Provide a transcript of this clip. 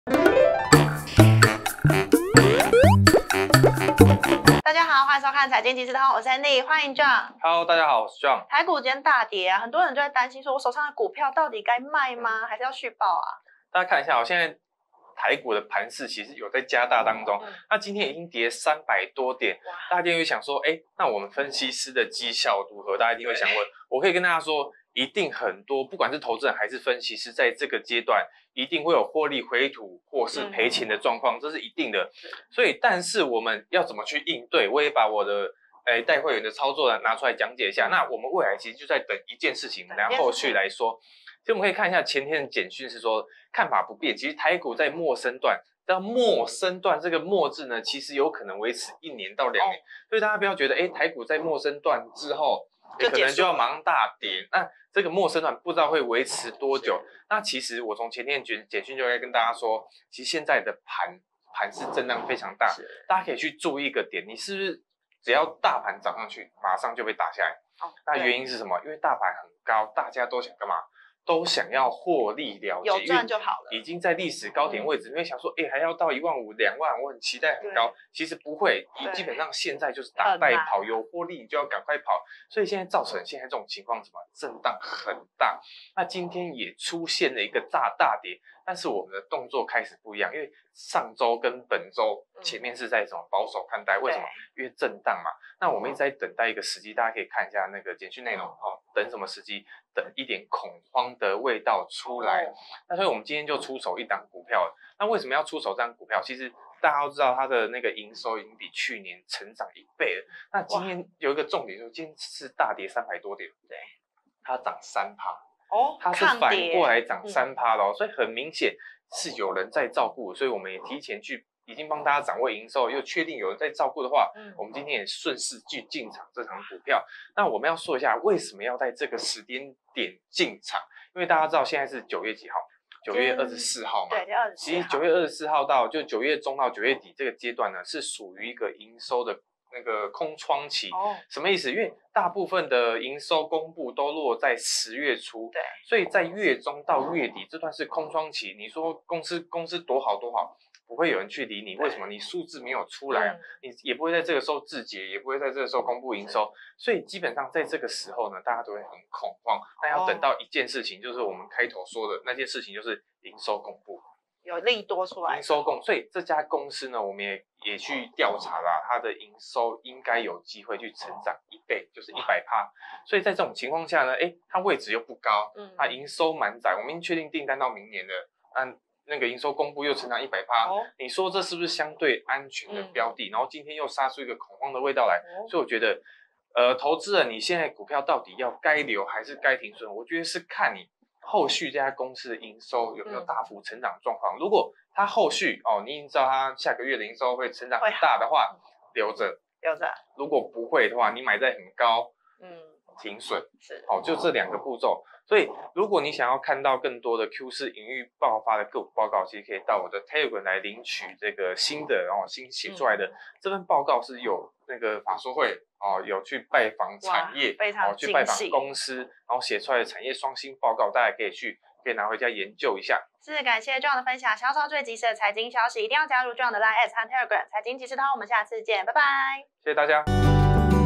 大家好，欢迎收看财经即时通，我是 Andy， 欢迎 John。Hello， 大家好，我是 John。 台股今天大跌啊，很多人就在担心说，我手上的股票到底该卖吗？还是要续报啊？ 大家看一下，现在台股的盘势其实有在加大当中。那今天已经跌300多点，大家一定会想说，那我们分析师的绩效如何？大家一定会想问。我可以跟大家说，一定很多，不管是投资人还是分析师，在这个阶段一定会有获利回吐或是赔钱的状况，这是一定的。所以，但是我们要怎么去应对？我也把我的带会员的操作拿出来讲解一下。那我们未来其实就在等一件事情，然后后续来说。其实我们可以看一下前天的简讯是说看法不变，其实台股在末升段，到末升段这个末字呢，其实有可能维持1年到2年，所以大家不要觉得台股在末升段之后可能就要马上大跌，那这个末升段不知道会维持多久。那其实我从前天的简讯就该跟大家说，其实现在的盘是震荡非常大，大家可以去注意一个点，你是不是只要大盘涨上去，马上就被打下来？那原因是什么？因为大盘很高，大家都想干嘛？都想要获利了结， 有赚就好了。 已经在历史高点位置，因为想说，还要到15000、20000，我很期待很高。其实不会，基本上现在就是打带跑，有获利你就要赶快跑。所以现在造成现在这种情况，什么震荡很大。那今天也出现了一个大跌，但是我们的动作开始不一样，因为上周跟本周前面是在什么保守看待？为什么？因为震荡嘛。那我们一直在等待一个时机，大家可以看一下那个简讯内容等什么时机？等一点恐慌的味道出来。那所以我们今天就出手一档股票了。那为什么要出手这档股票？其实大家都知道它的那个营收已经比去年成长1倍了。那今天有一个重点，就是今天是大跌300多点，对，它涨3%，它是反过来涨3%的所以很明显是有人在照顾，所以我们也提前去。已经帮大家掌握营收，又确定有人在照顾的话，我们今天也顺势去进场这场股票。那我们要说一下为什么要在这个时间点进场，因为大家知道现在是9月几号？9月24号嘛。 对，24号。 其实9月24号到就9月中到9月底这个阶段呢，是属于一个营收的那个空窗期。什么意思？因为大部分的营收公布都落在10月初，对，所以在月中到月底这段是空窗期。你说公司多好多好？不会有人去理你，为什么？你数字没有出来，你也不会在这个时候自结，也不会在这个时候公布营收，所以基本上在这个时候呢，大家都会很恐慌。那要等到一件事情，就是我们开头说的那件事情，就是营收公布，有利多出来，营收公布。所以这家公司呢，我们也去调查啦，它的营收应该有机会去成长1倍，就是100%。所以在这种情况下呢，它位置又不高，它营收满载，我们已经确定订单到明年了，那个营收公布又成长100%，你说这是不是相对安全的标的？然后今天又杀出一个恐慌的味道来，所以我觉得，投资人你现在股票到底要该留还是该停损？我觉得是看你后续这家公司的营收有没有大幅成长状况。如果它后续你已经知道它下个月的营收会成长很大的话，留着。如果不会的话，你买在很高，停损。就这2个步骤。所以，如果你想要看到更多的 Q4 营运爆发的个股报告，其实可以到我的 Telegram 来领取这个新写出来的这份报告，是有那个法说会有去拜访产业，去拜访公司，然后写出来的产业双星报告，大家可以拿回家研究一下。 是感谢 John 的分享，想要知道最及时的财经消息，一定要加入 John 的 Line@ 和 Telegram 财经即时通。我们下次见，拜拜。 谢谢大家。